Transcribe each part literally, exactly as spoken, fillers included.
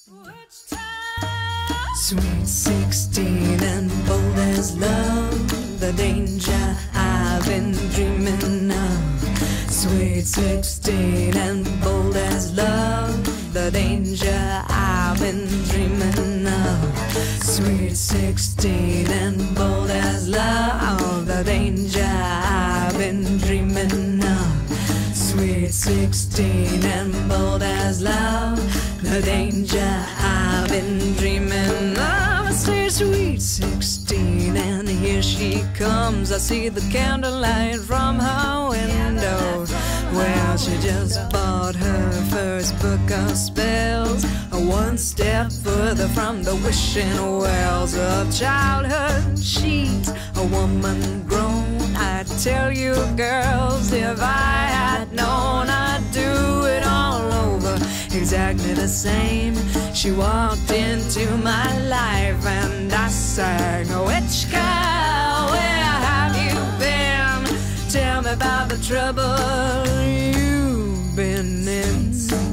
Sweet sixteen and bold as love, the danger I've been dreaming of. Sweet sixteen and bold as love, the danger I've been dreaming of. Sweet sixteen and bold as love, the danger I've been dreaming of. Sweet sixteen and bold as love, the danger I've been dreaming of. I say sweet sixteen and here she comes. I see the candlelight from her window. Well, she just bought her first book of spells, one step further from the wishing wells of childhood. She's a woman grown. I tell you girls, if I had known, I'd do it all over exactly the same. She walked into my life and I sang, "Witch girl, where have you been? Tell me about the trouble you've been in."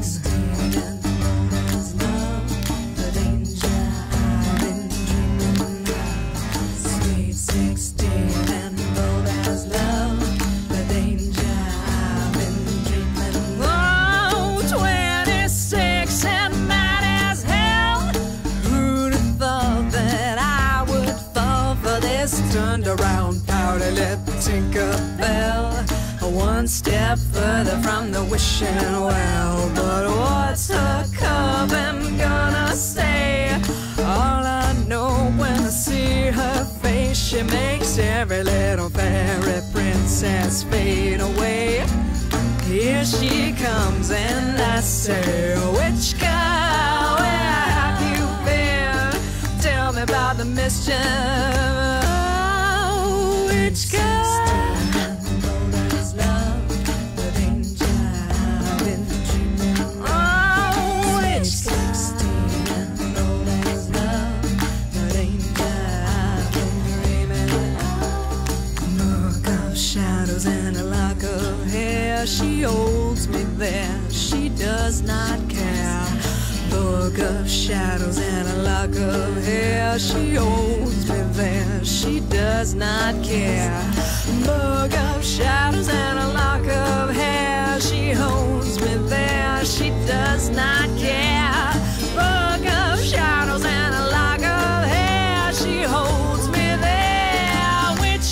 Turned around, powder lip, Tinkerbell, one step further from the wishing well. But what's her coven gonna say? All I know when I see her face, she makes every little fairy princess fade away. Here she comes and I say, "Witch girl, where have you been? Tell me about the mischief." Witch girl, bold as love, the danger I've been dreaming. Oh, witch sixteen and bold as love, the danger I've been dreaming. Look of shadows and a lock of hair, she holds me there, she does not care. Book of shadows and a lock of hair, she holds me there, she does not care. Book of shadows and a lock of hair, she holds me there, she does not care. Book of shadows and a lock of hair, she holds me there. Witch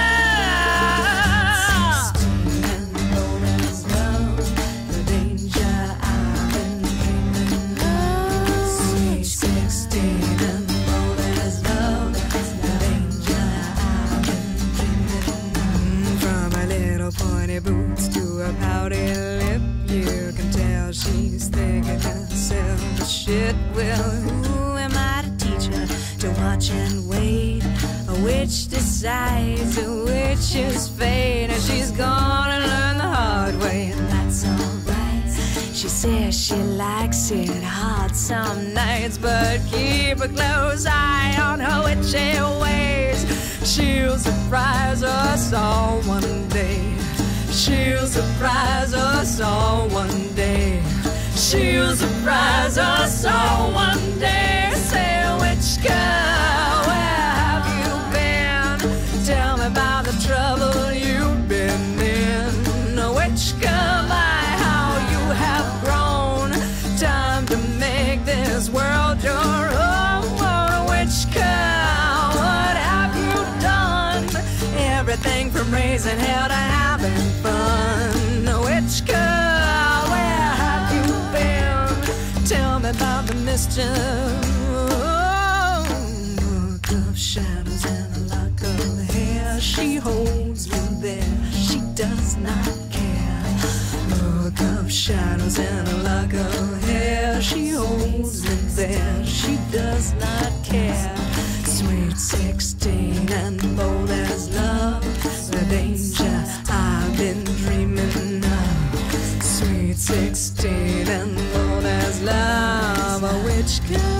boots to a pouty lip, you can tell she's thinking herself the shit. Well, who am I to teach her to watch and wait? A witch decides a witch's fate, and she's gonna learn the hard way, and that's alright. She says she likes it hard some nights, but keep a close eye on her witchy ways. She'll surprise us all one day. She'll surprise us all one day. She'll surprise us all one day. Say, witch girl, where have you been? Tell me about the trouble you've been in. Witch girl, my, how you have grown. Time to make this world your own. Witch girl, what have you done? Everything from raising hell to having fun. Witch girl, where have you been? Tell me about the mischief. Book of shadows and a lock of hair, she holds me there, she does not care. Book of shadows and a lock of hair, she holds me there, she does not care. Sweet sixteen and bold as love, the danger I've been dreaming of. Sweet sixteen and bold as love, a witch girl.